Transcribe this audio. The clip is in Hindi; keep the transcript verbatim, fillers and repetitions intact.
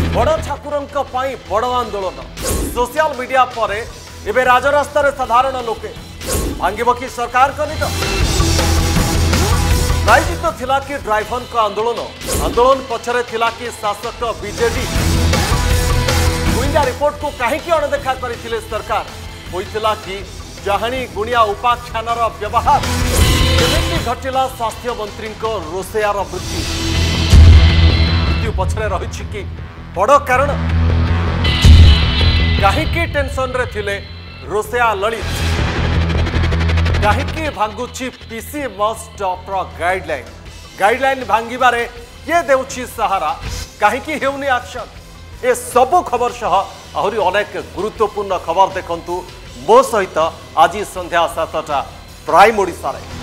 बड़ ठाकुर बड़ आंदोलन सोशल मीडिया पर एवं राजरास्त साधारण लोके भांगिब कि सरकार का निद प्रायोजित थिला कि ड्राइवर का आंदोलन आंदोलन पछरे थिला कि शासक बीजेडी गुइंडा रिपोर्ट को कहीं अणदेखा करथिले सरकार होइथिला कि जहानी गुणिया उपाख्यानर व्यवहार केमिति घटिला स्वास्थ्य मंत्री रोसेयार मृत्यु मृत्यु पछरे रही कि बड़ कारण कहीं टेंशन रे थिले रोसेया ललित कहीं भांगुची पीसी मस डॉक्टर गाइडलाइन गाइडलाइन भांगिबारे किए देउछि सहारा कहीं हेउनी एक्शन ए सब खबर सह आहरी अनेक गुरुत्वपूर्ण खबर देखंतु मो सहित आज संध्या सातटा प्राइम ओडिशा रे।